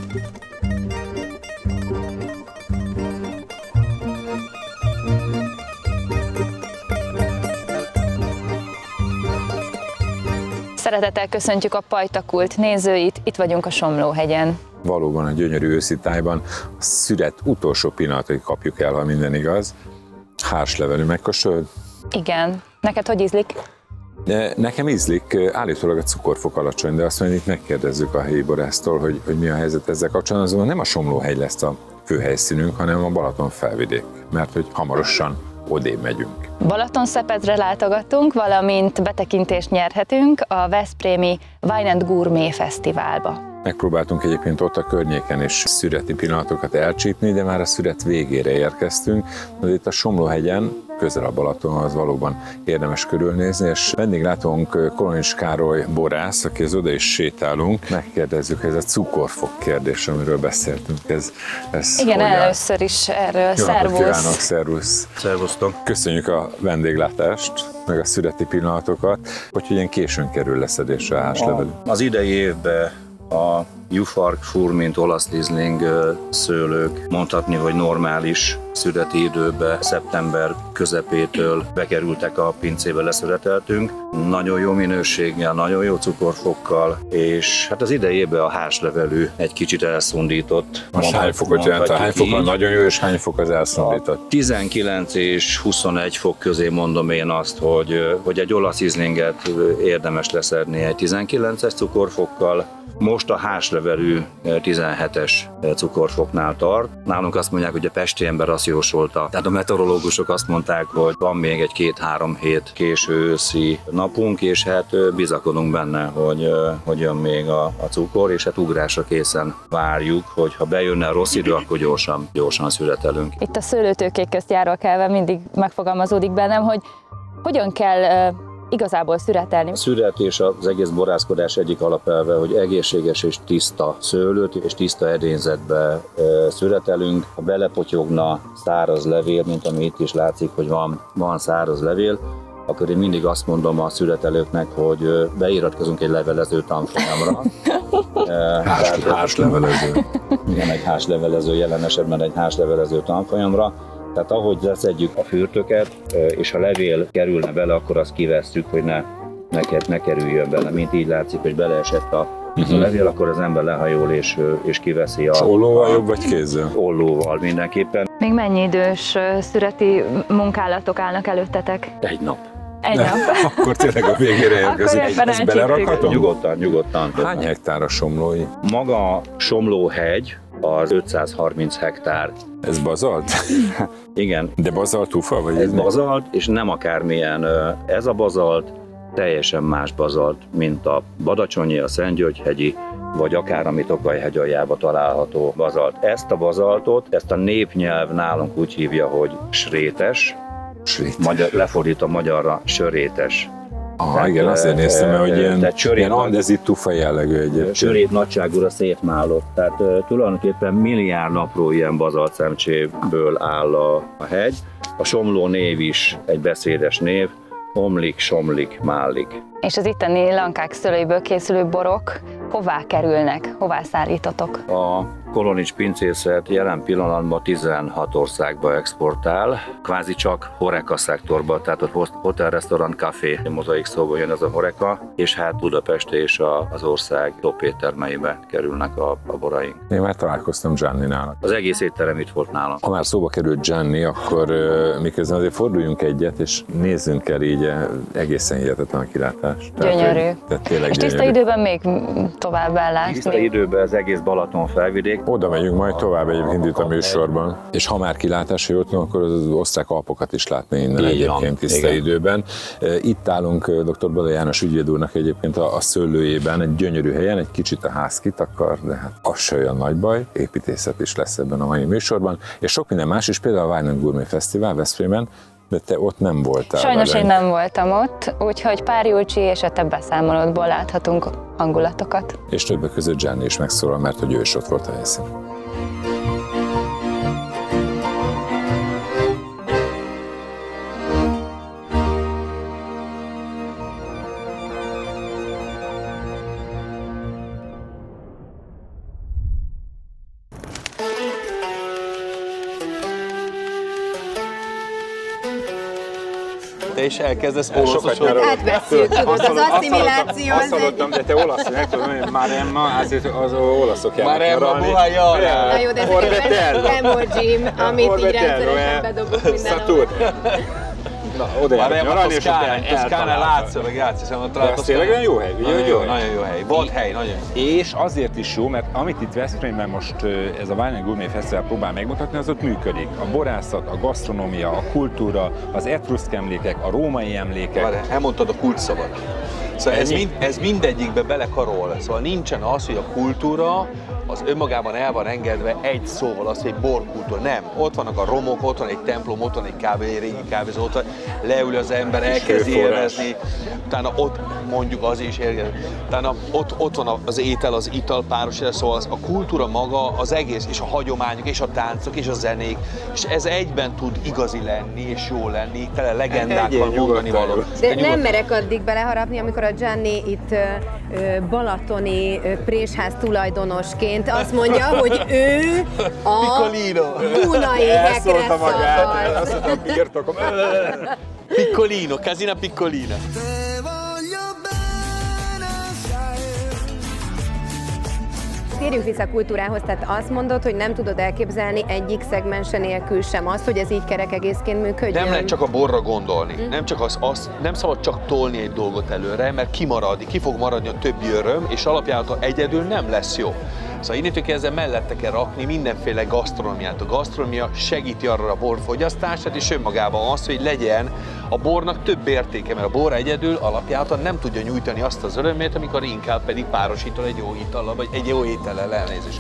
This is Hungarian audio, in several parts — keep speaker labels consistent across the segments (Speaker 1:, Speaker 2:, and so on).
Speaker 1: Szeretettel köszöntjük a Pajtakult nézőit, itt vagyunk a Somló-hegyen.
Speaker 2: Valóban a gyönyörű őszi tájban a szüret utolsó pillanatig kapjuk el, ha minden igaz. Hárslevelű megkóstolod?
Speaker 1: Igen. Neked hogy ízlik?
Speaker 2: Nekem ízlik, állítólag a cukorfok alacsony, de azt mondja, itt megkérdezzük a helyi borásztól, hogy mi a helyzet ezzel kapcsolatban. Azonban nem a Somló-hegy lesz a fő helyszínünk, hanem a Balaton felvidék, mert hogy hamarosan odébb megyünk.
Speaker 1: Balatonszepezre látogatunk, valamint betekintést nyerhetünk a veszprémi Wine & Gourmet Fesztiválba.
Speaker 2: Megpróbáltunk egyébként ott a környéken is szüreti pillanatokat elcsípni, de már a szüret végére érkeztünk. De itt a Somló-hegyen, közel a Balatonhoz valóban érdemes körülnézni, és vendéglátónk Kolonics Károly borász, akihez oda is sétálunk. Megkérdezzük, ez a cukorfok kérdés, amiről beszéltünk. Ez
Speaker 1: igen, először is erről.
Speaker 2: Szervusz! Kívánok, szervusz!
Speaker 3: Szervusztok!
Speaker 2: Köszönjük a vendéglátást, meg a szüreti pillanatokat, hogy ilyen későn kerül leszedésre a hárslevelű.
Speaker 3: Az idei évben a jufark, furmint, olasz rizling szőlők mondhatni, hogy normális szüreti időbe, szeptember közepétől bekerültek a pincébe, leszüreteltünk. Nagyon jó minőséggel, nagyon jó cukorfokkal, és hát az idejében a hárslevelű egy kicsit elszundított.
Speaker 2: Most hány fokot jelent? A hány fok nagyon jó, és hány fok az elszundított?
Speaker 3: 19 és 21 fok közé mondom én azt, hogy egy olasz rizlinget érdemes leszedni egy 19-es cukorfokkal. Most a hárslevelű 17-es cukorfoknál tart. Nálunk azt mondják, hogy a pesti ember azt jósolta. Tehát a meteorológusok azt mondták, hogy van még egy 2-3 hét késő őszi napunk, és hát bizakodunk benne, hogy jön még a cukor, és hát ugrásra készen várjuk, hogy ha bejönne a rossz idő, akkor gyorsan születelünk.
Speaker 1: Itt a szőlőtőkék közt járva kelve mindig megfogalmazódik bennem, hogy hogyan kell igazából szüretelni.
Speaker 3: A szüret és az egész borászkodás egyik alapelve, hogy egészséges és tiszta szőlőt és tiszta edényzetbe szüretelünk. Ha belepotyogna száraz levél, mint ami itt is látszik, hogy van száraz levél, akkor én mindig azt mondom a szüretelőknek, hogy beiratkozunk egy levelező tanfolyamra.
Speaker 2: Hárslevelező.
Speaker 3: Igen, egy hárslevelező, jelen esetben egy hárslevelező tanfolyamra. Tehát ahogy leszedjük a fürtöket, és ha levél kerülne bele, akkor azt kivesszük, hogy ne kerüljön bele. Mint így látszik, hogy beleesett a levél, akkor az ember lehajol és kiveszi a...
Speaker 2: Ollóval jobb vagy kézzel?
Speaker 3: Ollóval mindenképpen.
Speaker 1: Még mennyi idős szüreti munkálatok állnak előttetek?
Speaker 3: Egy nap.
Speaker 1: Egy nap.
Speaker 2: Akkor tényleg a végére érkezik. Ezt belerakhatom?
Speaker 3: Nyugodtan.
Speaker 2: Hány hektár a Somlói?
Speaker 3: Maga Somló-hegy az 530 hektár.
Speaker 2: Ez bazalt?
Speaker 3: Igen.
Speaker 2: De bazaltúfa vagy?
Speaker 3: Ez bazalt, és nem akármilyen. Ez a bazalt teljesen más bazalt, mint a Badacsonyi, a Szentgyörgy-hegyi, vagy akár a Tokaj-hegy aljába található bazalt. Ezt a bazaltot, ezt a népnyelv nálunk úgy hívja, hogy srétes. Lefordítva magyarra sörétes.
Speaker 2: Igen, azért néztem, hogy ilyen andezit tufa jellegű egyébként.
Speaker 3: Sörét nagyságúra szétmálott. Tehát tulajdonképpen milliárd apró ilyen bazalt szemcséből áll a hegy. A Somló név is egy beszédes név. Omlik, somlik, mállik.
Speaker 1: És az itteni lankák szőlőiből készülő borok hová kerülnek? Hová szállítotok?
Speaker 3: A Kolonics pincészet jelen pillanatban 16 országba exportál, kvázi csak Horeca szektorba, tehát ott hotel, restaurant, café, mozaik szóval jön ez a Horeca, és hát Budapest és az ország top éttermeibe kerülnek a boraink.
Speaker 2: Én már találkoztam Gianninál.
Speaker 3: Az egész étterem itt volt nálam.
Speaker 2: Ha már szóba került Gianni, akkor miközben azért forduljunk egyet, és nézzünk el így egészen hihetetlen a kilátás.
Speaker 1: Gyönyörű.
Speaker 2: És
Speaker 1: tiszta időben még tovább ellátni.
Speaker 3: Tiszta időben az egész Balaton felvidék.
Speaker 2: Oda megyünk majd tovább egyébként itt a műsorban. És ha már kilátásra jutunk, akkor az osztrák Alpokat is látni innen egyébként tiszta időben. Itt állunk dr. Bada János ügyvéd úrnak egyébként a szőlőjében, egy gyönyörű helyen, egy kicsit a ház kitakar, de hát az se olyan nagy baj, építészet is lesz ebben a mai műsorban. És sok minden más is, például a Wine & Gourmet Fesztivál Veszprémben, de te ott nem voltál.
Speaker 1: Sajnos én nem voltam ott, úgyhogy pár Julcsi és a te beszámolódból láthatunk hangulatokat.
Speaker 2: És többek között Gianni is megszólal, mert hogy ő is ott volt a helyszínen.
Speaker 4: te is elkezdesz olaszosodni.
Speaker 5: Átvesszük, tudod, az asszimiláció.
Speaker 2: Azt hallottam, de te olasz, nem tudom, Maremma, azért az olaszok járnak nyaralni.
Speaker 5: Na jó, de ez egy emojim, amit így rendszeresen bedobok minden.
Speaker 2: Na, oda járnak nyaralni, és
Speaker 4: Toszkána, Láció, ragazzi, siamo tra
Speaker 2: Ez tényleg olyan jó hely, ugye?
Speaker 4: Nagyon jó hely. Volt hely, nagyon jó.
Speaker 2: És azért is jó, mert amit itt Veszprémben most ez a Wine & Gourmet Fesztivál próbál megmutatni, az ott működik. A borászat, a gasztronómia, a kultúra, az etruszk emlékek, a római emlékek.
Speaker 4: Várj, elmondtad a kulcsszavat. Szóval ez mindegyikbe belekarol. Szóval nincsen az, hogy a kultúra az önmagában el van engedve egy szóval, az, hogy borkultúra. Nem. Ott vannak a romok, ott van egy templom, ott van egy régi kávézó, ott van, leül az ember, elkezdi élvezni, utána ott mondjuk az is érkezik. Utána ott van az étel, az ital párosítás, szóval a kultúra maga, az egész, és a hagyományok, és a táncok, és a zenék, és ez egyben tud igazi lenni, és jó lenni, tele legendákkal mondani való.
Speaker 5: De nem merek addig beleharapni, amikor a Gianni itt balatoni présház tulajdonosként azt mondja, hogy ő a Dunai hekre szavaz.
Speaker 2: Azt mondta, birtokom.
Speaker 4: Piccolino, casina piccolina.
Speaker 5: Térjünk vissza a kultúrához, tehát azt mondod, hogy nem tudod elképzelni egyik szegmense nélkül sem azt, hogy ez így kerek egészként működjön?
Speaker 4: Nem lehet csak a borra gondolni, nem szabad csak tolni egy dolgot előre, mert ki fog maradni a többi öröm, és alapjában egyedül nem lesz jó. Szóval innentől kezdve mellette kell rakni mindenféle gasztronómiát. A gasztronómia segíti arra a borfogyasztását, és önmagában az, hogy legyen a bornak több értéke, mert a bor egyedül alapjában nem tudja nyújtani azt az örömét, amikor inkább pedig párosítol egy jó itallal, vagy egy jó étellel, elnézést.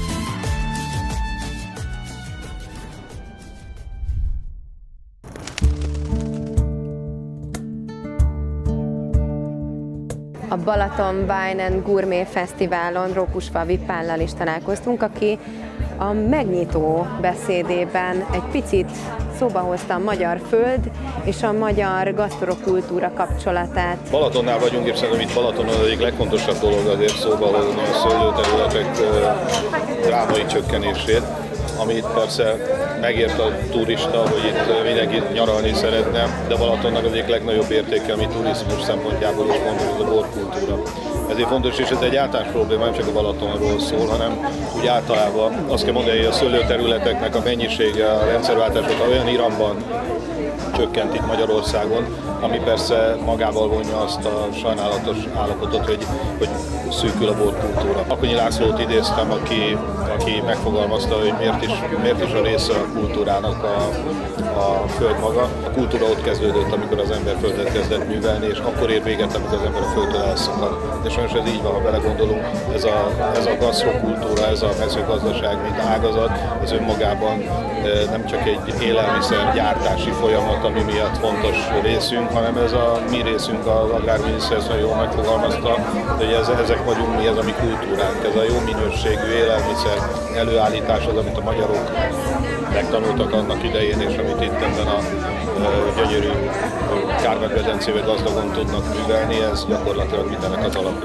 Speaker 5: A Balaton Wine & Gourmet Fesztiválon Rókusfalvi Pállal is találkoztunk, aki a megnyitó beszédében egy picit szóba hozta a magyar föld és a magyar gasztrokultúra kapcsolatát.
Speaker 6: Balatonnál vagyunk, és szerintem itt Balatonon az egyik legfontosabb dolog azért szóba hozni a szőlőterületek drámai csökkenését, amit persze megért a turista, hogy itt mindenki nyaralni szeretne, de Balatonnak az egyik legnagyobb értéke, ami turizmus szempontjából is fontos, az a borkultúra. Ezért fontos, és ez egy általános probléma, nem csak a Balatonról szól, hanem úgy általában azt kell mondani, hogy a szőlőterületeknek a mennyisége, a rendszerváltások olyan iramban csökkent itt Magyarországon, ami persze magával vonja azt a sajnálatos állapotot, hogy szűkül a borkultúra. Akonyi Lászlót idéztem, aki megfogalmazta, hogy miért is a része a kultúrának a föld maga. A kultúra ott kezdődött, amikor az ember földet kezdett művelni, és akkor ér véget, amikor az ember a földtől elszakad. De sajnos ez így van, ha belegondolunk, ez a gasztrokultúra, ez a mezőgazdaság, mint ágazat, ez önmagában nem csak egy élelmiszer gyártási folyamat, ami miatt fontos részünk, hanem ez a mi részünk, az agrárminiszter ezt nagyon jól megfogalmazta, hogy ezek vagyunk mi, ez a mi kultúránk, ez a jó minőségű élelmiszer előállítás az, amit a magyarok megtanultak annak idején, és amit itt ebben a gyönyörű Kárpát-medencével gazdagon tudnak művelni, ez gyakorlatilag mindennek az alapja.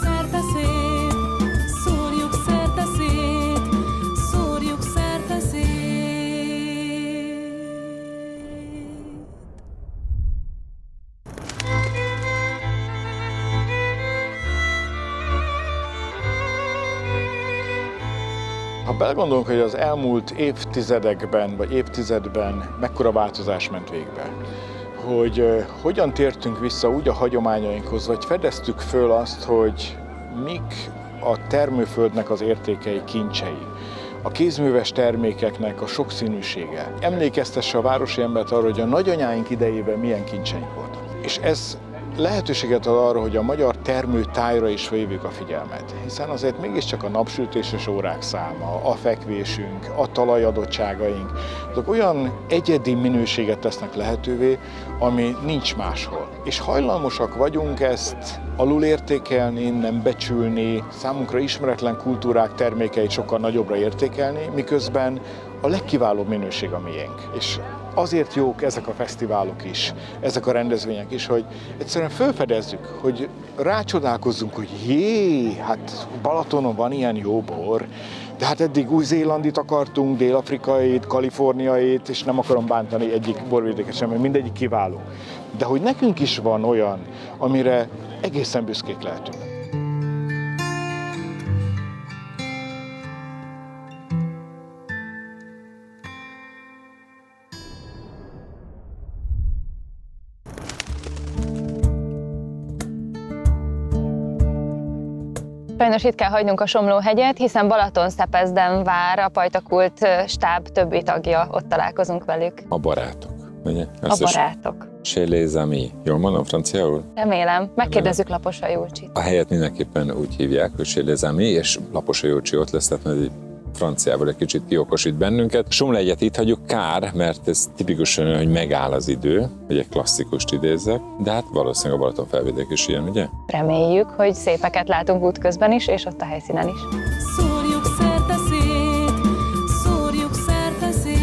Speaker 7: Ha belegondolunk, hogy az elmúlt évtizedekben vagy évtizedben mekkora változás ment végbe, hogy hogyan tértünk vissza úgy a hagyományainkhoz, vagy fedeztük föl azt, hogy mik a termőföldnek az értékei, kincsei, a kézműves termékeknek a sokszínűsége. Emlékeztesse a városi embert arra, hogy a nagyanyáink idejében milyen kincseink voltak. És ez lehetőséget ad arra, hogy a magyar termőtájra is felhívjuk a figyelmet, hiszen azért mégiscsak a napsütéses órák száma, a fekvésünk, a talajadottságaink, azok olyan egyedi minőséget tesznek lehetővé, ami nincs máshol. És hajlamosak vagyunk ezt alulértékelni, nem becsülni, számunkra ismeretlen kultúrák termékeit sokkal nagyobbra értékelni, miközben a legkiválóbb minőség a miénk. És azért jók ezek a fesztiválok is, ezek a rendezvények is, hogy egyszerűen felfedezzük, hogy rácsodálkozzunk, hogy jé, hát Balatonon van ilyen jó bor, de hát eddig új-zélandit akartunk, dél-afrikait, kaliforniait, és nem akarom bántani egyik borvidéket sem, mert mindegyik kiváló. de hogy nekünk is van olyan, amire egészen büszkék lehetünk.
Speaker 1: Sajnos itt kell hagynunk a Somló-hegyet, hiszen Balatonszepezden vár a Pajtakult stáb többi tagja, ott találkozunk velük.
Speaker 2: A barátok, ugye?
Speaker 1: A barátok.
Speaker 2: Chez les amis. Jól mondom franciául?
Speaker 1: Remélem. Megkérdezzük Laposa Júlcsit.
Speaker 2: A helyet mindenképpen úgy hívják, hogy Chez les amis, és Laposa Júlcsi ott lesz, tehát egy franciával egy kicsit kiokosít bennünket. Somló-hegyet itt hagyjuk, kár, mert ez tipikusan olyan, hogy megáll az idő, hogy egy klasszikust idézzek, de hát valószínűleg a Balaton felvidék is ilyen, ugye?
Speaker 1: Reméljük, hogy szépeket látunk útközben is, és ott a helyszínen is.
Speaker 8: Szórjuk szerte szét, szórjuk szerte szét.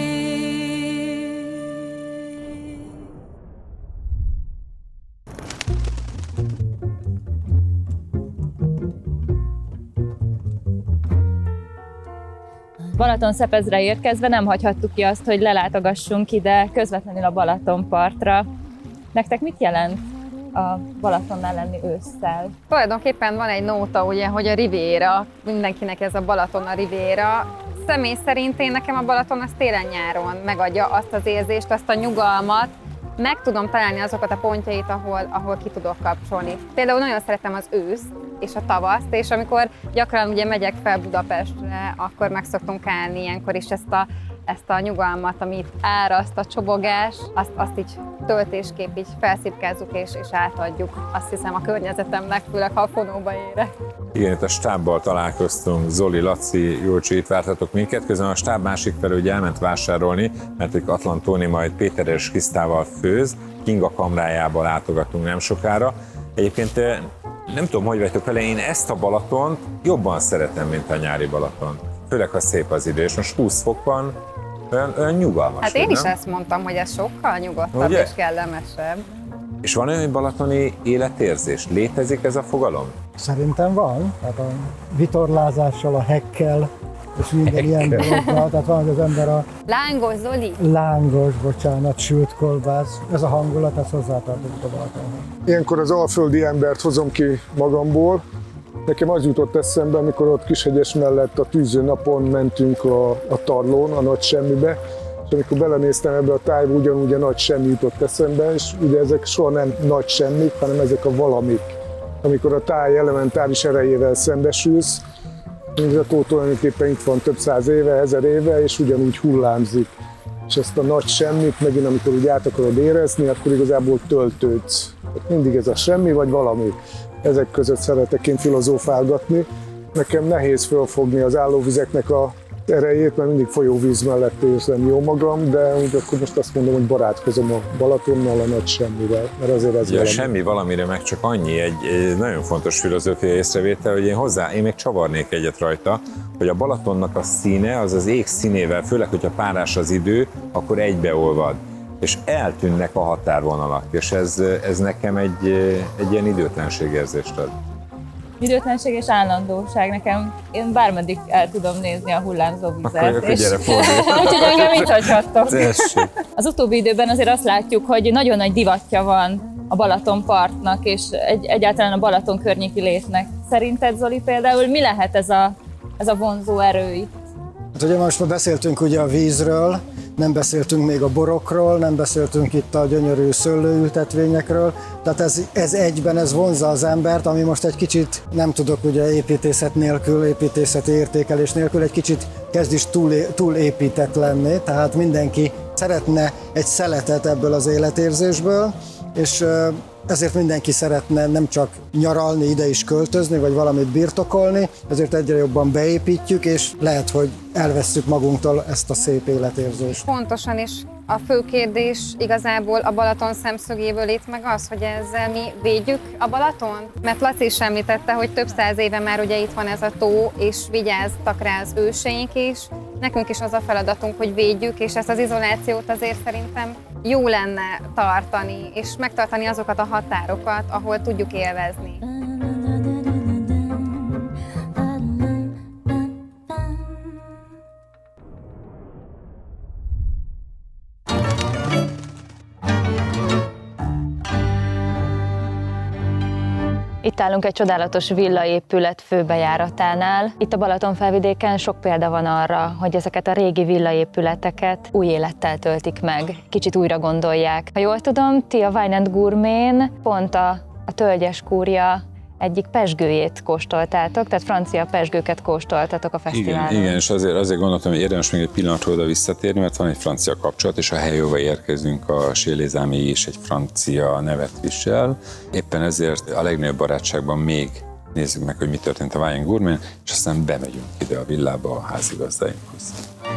Speaker 1: Balatonszepezre érkezve nem hagyhattuk ki azt, hogy lelátogassunk ide közvetlenül a Balatonpartra. Nektek mit jelent a Balatonnál lenni ősszel?
Speaker 5: Tulajdonképpen van egy nóta, ugye, hogy a Riviera, mindenkinek ez a Balaton a Riviera. Személy szerint nekem a Balaton az télen-nyáron megadja azt az érzést, azt a nyugalmat, meg tudom találni azokat a pontjait, ahol ki tudok kapcsolni. Például nagyon szeretem az őszt és a tavaszt, és amikor gyakran ugye megyek fel Budapestre, akkor meg szoktunk állni ilyenkor is ezt a nyugalmat, amit áraszt a csobogás, azt így töltésképp így felszipkázzuk és átadjuk. Azt hiszem a környezetemnek, főleg ha a fonóba érek.
Speaker 2: Igen, itt a stábbal találkoztunk, Zoli, Laci, Júlcsi, itt vártatok minket, közben a stáb másik felé ugye elment vásárolni, mert egy Atlantóni majd Péter és Krisztával főz, Kinga kamrájába látogatunk nem sokára. Egyébként nem tudom, hogy vagytok vele, én ezt a Balatont jobban szeretem, mint a nyári Balaton. Főleg, ha szép az idő, és most 20 fok van, olyan nyugalmas.
Speaker 5: Hát én is
Speaker 2: nem?
Speaker 5: ezt mondtam, hogy ez sokkal nyugodtabb
Speaker 2: Ugye?
Speaker 5: és kellemesebb.
Speaker 2: És van olyan balatoni életérzés? Létezik ez a fogalom?
Speaker 9: Szerintem van, tehát a vitorlázással, a hekkel, és minden ilyen dologgal, tehát van, hogy az ember a
Speaker 5: Lángos, Zoli!
Speaker 9: lángos, bocsánat, sült kolbász, ez a hangulat, ez hozzátartozik a Balatonhoz.
Speaker 10: Ilyenkor az alföldi embert hozom ki magamból. Nekem az jutott eszembe, amikor ott Kishegyes mellett a tűző napon mentünk a Tarlón, a Nagy Semmibe, és amikor belenéztem ebbe a tájba, ugyanúgy a Nagy Semmi jutott eszembe, és ugye ezek soha nem nagy semmik, hanem ezek a valamik. Amikor a táj elementáris erejével szembesülsz, mint a tó tulajdonképpen itt van több száz éve, 1000 éve, és ugyanúgy hullámzik. És ezt a nagy semmit megint, amikor úgy át akarod érezni, akkor igazából töltődsz. Mindig ez a semmi vagy valami. Ezek között szeretek én filozófálgatni. Nekem nehéz fölfogni az állóvizeknek a erejét, mert mindig folyóvíz mellett érzem jó magam, de úgy akkor most azt mondom, hogy barátkozom a Balatonnal, a nagy semmivel, mert azért ez
Speaker 2: valami. Semmi valamire meg csak annyi, egy nagyon fontos filozófiai észrevétel, hogy én még csavarnék egyet rajta, hogy a Balatonnak a színe, az az ég színével, főleg, hogyha párás az idő, akkor egybeolvad. És eltűnnek a határvonalak, és ez nekem egy ilyen időtlenségérzést ad.
Speaker 1: Időtlenség és állandóság nekem, én bármeddig el tudom nézni a hullámzó vizet.
Speaker 2: Akkor gyere,
Speaker 1: úgyhogy engem itt hagyhattok. Az utóbbi időben azért azt látjuk, hogy nagyon nagy divatja van a Balatonpartnak, és egyáltalán a Balaton környéki létnek. Szerinted, Zoli, például mi lehet ez a vonzó erő itt?
Speaker 9: Hát ugye most beszéltünk ugye a vízről, nem beszéltünk még a borokról, nem beszéltünk itt a gyönyörű szőlőültetvényekről, tehát ez egyben ez vonzza az embert, ami most egy kicsit, nem tudok ugye építészet nélkül, építészeti értékelés nélkül, egy kicsit kezd is túlépített lenni, tehát mindenki szeretne egy szeletet ebből az életérzésből, és ezért mindenki szeretne nem csak nyaralni, ide is költözni, vagy valamit birtokolni, ezért egyre jobban beépítjük, és lehet, hogy elvesszük magunktól ezt a szép életérzést.
Speaker 5: Pontosan, és a fő kérdés igazából a Balaton szemszögéből itt meg az, hogy ezzel mi védjük a Balaton? Mert Laci is említette, hogy több száz éve már ugye itt van ez a tó, és vigyáztak rá az őseink is. Nekünk is az a feladatunk, hogy védjük, és ezt az izolációt azért szerintem jó lenne tartani, és megtartani azokat a határokat, ahol tudjuk élvezni.
Speaker 1: Itt állunk egy csodálatos villaépület főbejáratánál. Itt a Balatonfelvidéken sok példa van arra, hogy ezeket a régi villaépületeket új élettel töltik meg, kicsit újra gondolják. Ha jól tudom, ti a Wine & Gourmén pont a Tölgyes Kúria egyik pezsgőjét kóstoltátok, tehát francia pezsgőket kóstoltatok a fesztiválon.
Speaker 2: Igen, és azért gondoltam, hogy érdemes még egy pillanatra oda visszatérni, mert van egy francia kapcsolat, és a hely, ahova érkezünk, a Chez is egy francia nevet visel. Éppen ezért a legnagyobb barátságban még nézzük meg, hogy mi történt a Wine & Gourmén, és aztán bemegyünk ide a villába a házigazdáinkhoz.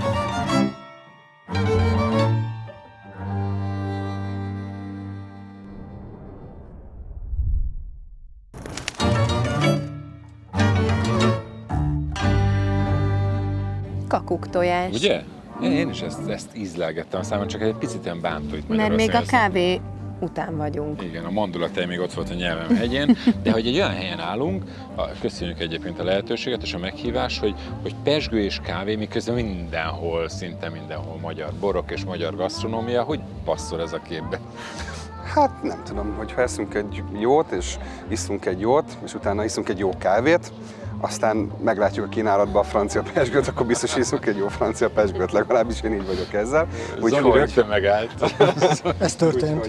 Speaker 5: Kakuktojás.
Speaker 2: Ugye? Én is ezt ízlelgettem a számon, csak egy picit ilyen bántó itt
Speaker 5: Mert még a kávé után vagyunk.
Speaker 2: Igen, a mandulatej még ott volt a nyelvem hegyén, de hogy egy olyan helyen állunk, köszönjük egyébként a lehetőséget és a meghívás, hogy pezsgő és kávé, miközben mindenhol, szinte mindenhol magyar borok és magyar gasztronómia, hogy passzol ez a képbe?
Speaker 11: Hát nem tudom, hogyha eszünk egy jót, és iszunk egy jót, és utána iszunk egy jó kávét, aztán meglátjuk a kínálatban a francia pezsgőt, akkor biztos iszunk egy jó francia pezsgőt, legalábbis én így vagyok ezzel.
Speaker 2: Zoli rögtön megállt.
Speaker 9: Ez történt.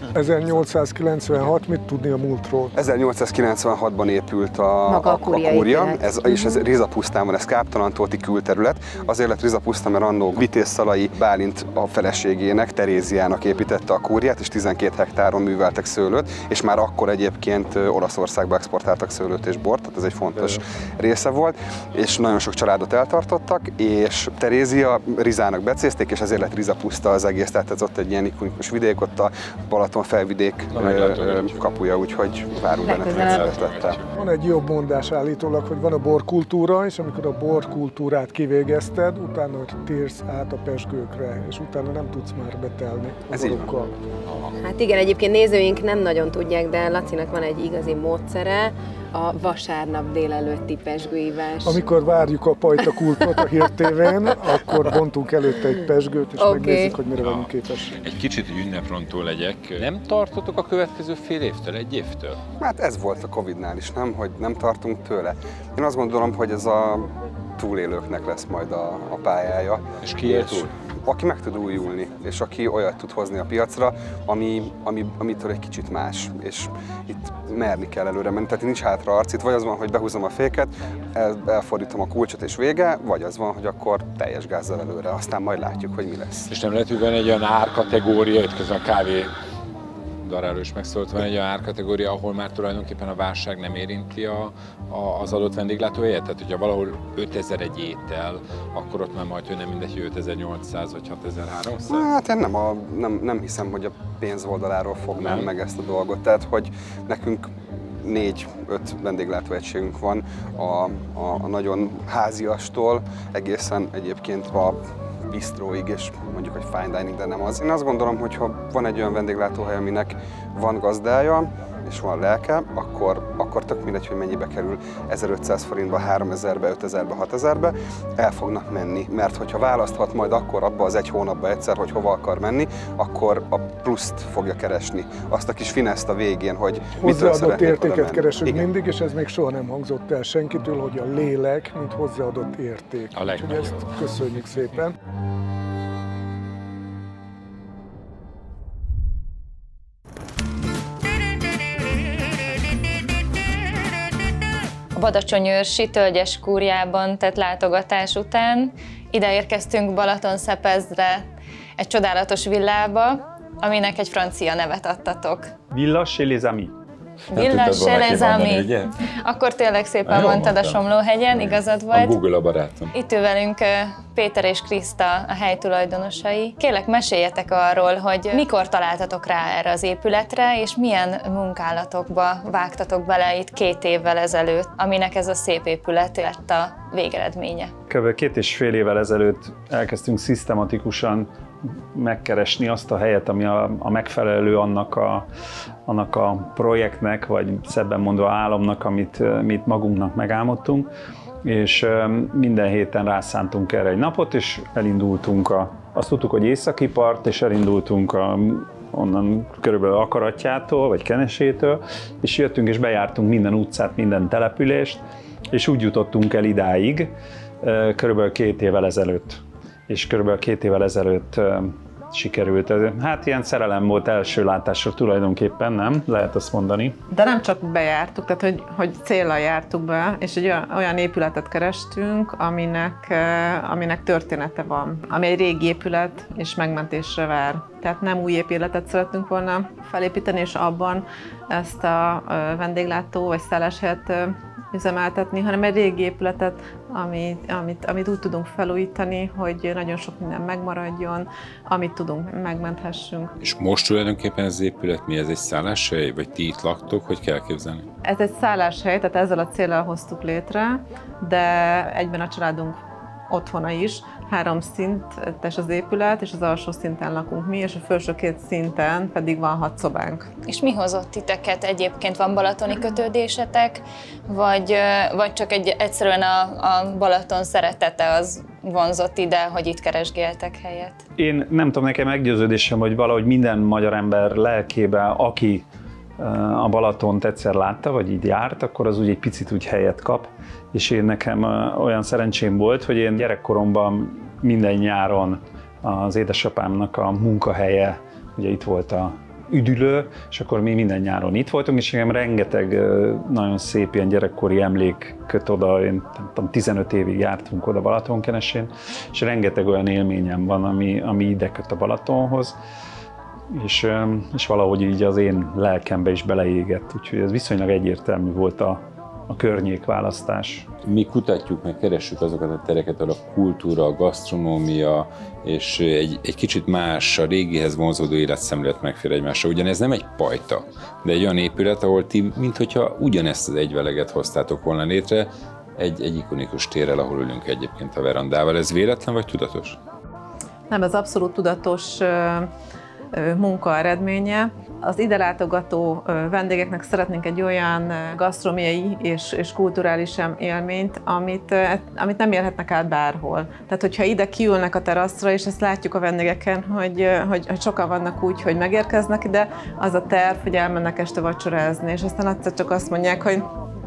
Speaker 10: 1896, mit tudni a múltról?
Speaker 11: 1896-ban épült a kúria, és ez Rizapusztán van, ez káptalantóti külterület. Azért lett Rizapuszta, mert annó Vitéz Szalai Bálint a feleségének, Teréziának építette a kúriát, és 12 hektáron műveltek szőlőt, és már akkor egyébként Olaszországba exportáltak szőlőt és bort, tehát ez egy fontos része volt, és nagyon sok családot eltartottak, és Terézia Rizának becézték, és ezért lett Rizapuszta az egész, tehát ez ott egy ilyen ikonikus vidék, ott a Balaton felvidék kapuja, úgyhogy várunk benneteket.
Speaker 10: Van egy jobb mondás állítólag, hogy van a borkultúra, és amikor a borkultúrát kivégezted, utána térsz át a pezsgőkre, és utána nem tudsz már betelni a borokkal.
Speaker 5: Hát igen, egyébként nézőink nem nagyon tudják, de Lacinak van egy igazi módszere, a vasárnap délelőtti pezsgőívás.
Speaker 10: Amikor várjuk a pajtakultot a Hír TV-n, akkor bontunk előtte egy pezsgőt, és megnézzük, hogy mire vagyunk képesek.
Speaker 2: Egy kicsit, hogy ünneprontól legyek. Nem tartotok a következő fél évtől, egy évtől?
Speaker 11: Hát ez volt a Covid-nál is, nem? Hogy nem tartunk tőle. Én azt gondolom, hogy ez a túlélőknek lesz majd a pályája.
Speaker 2: És kiért túl?
Speaker 11: Aki meg tud újulni, és aki olyat tud hozni a piacra, amitől egy kicsit más. És itt merni kell előre menni, tehát nincs hátra arc, itt vagy az van, hogy behúzom a féket, elfordítom a kulcsot és vége, vagy az van, hogy akkor teljes gázzal előre, aztán majd látjuk, hogy mi lesz.
Speaker 2: És nem lehet, hogy van egy olyan árkategória, itt közben a kávé daráról is megszólt, van egy olyan árkategória, ahol már tulajdonképpen a válság nem érinti az adott vendéglátóhelyet? Tehát, hogyha valahol 5000 egy étel, akkor ott már majd, hogy nem mindegy, hogy 5800 vagy 6300?
Speaker 11: Hát én nem hiszem, hogy a pénz oldaláról fognám meg ezt a dolgot. Tehát, hogy nekünk 4-5 vendéglátóegységünk van, a nagyon háziastól egészen egyébként a bistróig, és mondjuk, hogy fine dining, de nem az. Én azt gondolom, hogy ha van egy olyan vendéglátóhely, aminek van gazdája, és van lelke, akkor tök mindegy, hogy mennyibe kerül 1500 forintba, 3000-be, 5000-be, 6000-be, el fognak menni. Mert hogyha választhat majd akkor abba az egy hónapba egyszer, hogy hova akar menni, akkor a pluszt fogja keresni. Azt a kis fineszt a végén, hogy mitől
Speaker 10: hozzáadott értéket keresünk mindig, és ez még soha nem hangzott el senkitől, hogy a lélek, mint hozzáadott érték. Úgyhogy ezt köszönjük szépen.
Speaker 1: A Badacsonyőrsi Tölgyes Kúriában tett látogatás után ide érkeztünk Balatonszepezre, egy csodálatos villába, aminek egy francia nevet adtatok.
Speaker 12: Villa Chez les Amis.
Speaker 1: Villa Chez les Amis. Akkor tényleg szépen mondtad a Somlóhegyen, igazad volt.
Speaker 2: A Google a barátom.
Speaker 1: Itt ül velünk Péter és Kriszta, a hely tulajdonosai. Kérlek, meséljetek arról, hogy mikor találtatok rá erre az épületre, és milyen munkálatokba vágtatok bele itt 2 évvel ezelőtt, aminek ez a szép épület lett a végeredménye.
Speaker 12: Kb. 2,5 évvel ezelőtt elkezdtünk szisztematikusan megkeresni azt a helyet, ami a megfelelő annak a projektnek, vagy szebben mondva álomnak, amit magunknak megálmodtunk, és minden héten rászántunk erre egy napot, és elindultunk azt tudtuk, hogy északi part, és elindultunk onnan körülbelül Akaratjától, vagy Kenesétől, és jöttünk és bejártunk minden utcát, minden települést, és úgy jutottunk el idáig, körülbelül 2 évvel ezelőtt. És körülbelül 2 évvel ezelőtt sikerült. Hát ilyen szerelem volt első látásra tulajdonképpen, nem? Lehet azt mondani.
Speaker 13: De nem csak bejártuk, tehát hogy céllal jártuk be, és egy olyan épületet kerestünk, aminek története van, ami egy régi épület, és megmentésre vár. Tehát nem új épületet szeretünk volna felépíteni, és abban ezt a vendéglátó vagy szálláshelyet üzemeltetni, hanem egy régi épületet, amit úgy tudunk felújítani, hogy nagyon sok minden megmaradjon, amit tudunk, megmenthessünk.
Speaker 2: És most tulajdonképpen ez az épület mi? Ez egy szálláshely? Vagy ti itt laktok? Hogy kell képzelni?
Speaker 13: Ez egy szálláshely, tehát ezzel a céllal hoztuk létre, de egyben a családunk otthona is. 3 szintes az épület, és az alsó szinten lakunk mi, és a felső 2 szinten pedig van 6 szobánk.
Speaker 1: És mi hozott titeket? Egyébként van balatoni kötődésetek, vagy csak egyszerűen a Balaton szeretete az vonzott ide, hogy itt keresgéltek helyet?
Speaker 12: Én nem tudom, nekem meggyőződésem, hogy valahogy minden magyar ember lelkében, aki a Balatont egyszer látta, vagy így járt, akkor az úgy egy picit úgy helyet kap. És én nekem olyan szerencsém volt, hogy én gyerekkoromban minden nyáron az édesapámnak a munkahelye, ugye itt volt a üdülő, és akkor mi minden nyáron itt voltunk, és nekem rengeteg nagyon szép ilyen gyerekkori emlék köt oda, én nem tudom, 15 évig jártunk oda Balatonkenesén, és rengeteg olyan élményem van, ami ide köt a Balatonhoz, és valahogy így az én lelkembe is beleégett, úgyhogy ez viszonylag egyértelmű volt a környékválasztás.
Speaker 2: Mi kutatjuk, meg keressük azokat a tereket, ahol a kultúra, a gasztronómia és egy kicsit más, a régihez vonzódó életszemlélet megfér egymásra. Ugyanez nem egy pajta, de egy olyan épület, ahol ti, minthogyha ugyanezt az egyveleget hoztátok volna létre, egy ikonikus térrel, ahol ülünk egyébként a verandával. Ez véletlen vagy tudatos?
Speaker 13: Nem, ez abszolút tudatos munka eredménye. Az ide látogató vendégeknek szeretnénk egy olyan gasztronómiai és kulturális élményt, amit nem élhetnek át bárhol. Tehát, hogyha ide kiülnek a teraszra, és ezt látjuk a vendégeken, hogy sokan vannak úgy, hogy megérkeznek ide, az a terv, hogy elmennek este vacsorázni, és aztán egyszer csak azt mondják, hogy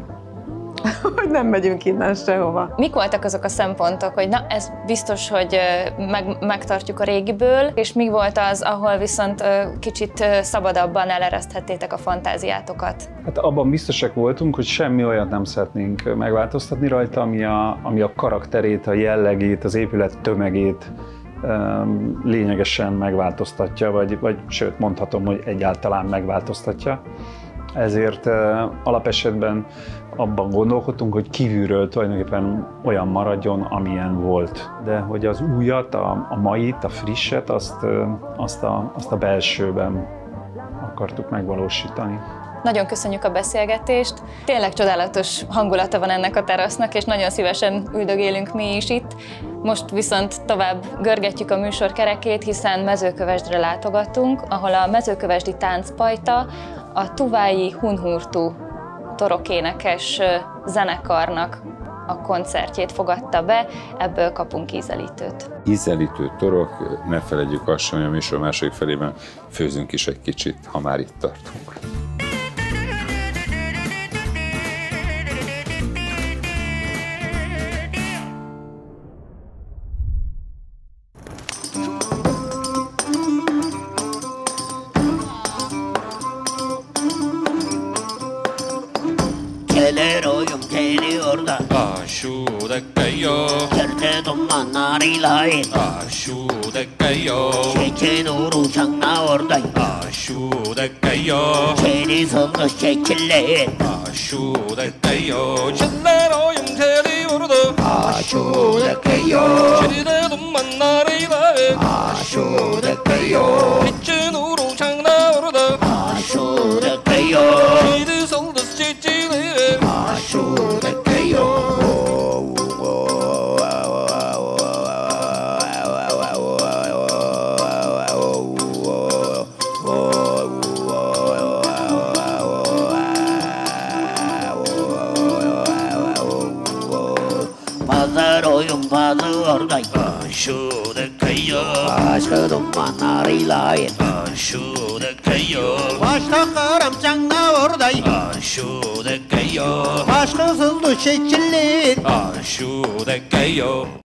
Speaker 13: nem megyünk innen sehova.
Speaker 1: Mik voltak azok a szempontok, hogy na, ez biztos, hogy megtartjuk a régiből, és mi volt az, ahol viszont kicsit szabadabban elereszthettétek a fantáziátokat?
Speaker 12: Hát abban biztosak voltunk, hogy semmi olyat nem szeretnénk megváltoztatni rajta, ami a karakterét, a jellegét, az épület tömegét lényegesen megváltoztatja, vagy sőt mondhatom, hogy egyáltalán megváltoztatja. Ezért alapesetben abban gondolkodtunk, hogy kívülről tulajdonképpen olyan maradjon, amilyen volt. De hogy az újat, a mait, a frisset, azt a belsőben akartuk megvalósítani.
Speaker 1: Nagyon köszönjük a beszélgetést. Tényleg csodálatos hangulata van ennek a terasznak, és nagyon szívesen üldögélünk mi is itt. Most viszont tovább görgetjük a műsor kerekét, hiszen Mezőkövesdre látogatunk, ahol a mezőkövesdi táncpajta a Tuvái Hunhurtu torokénekes zenekarnak a koncertjét fogadta be, ebből kapunk ízelítőt.
Speaker 2: Ízelítő torok, ne feledjük azt sem, hogy a műsor második felében főzünk is egy kicsit, ha már itt tartunk.
Speaker 14: 결대동만 나리라인 제체도로 장나월다이 제리선거 제칠레인
Speaker 15: 전나로 용태리 오르다 제리대동만 나리라인 제체도로 장나월다 제리선거 제칠레인
Speaker 14: 바다로 용바다 얼다이 Aşkım manarıylayın
Speaker 15: Aşudekeyo
Speaker 14: Başlarım canına orday
Speaker 15: Aşudekeyo
Speaker 14: Başkasız düşecekler
Speaker 15: Aşudekeyo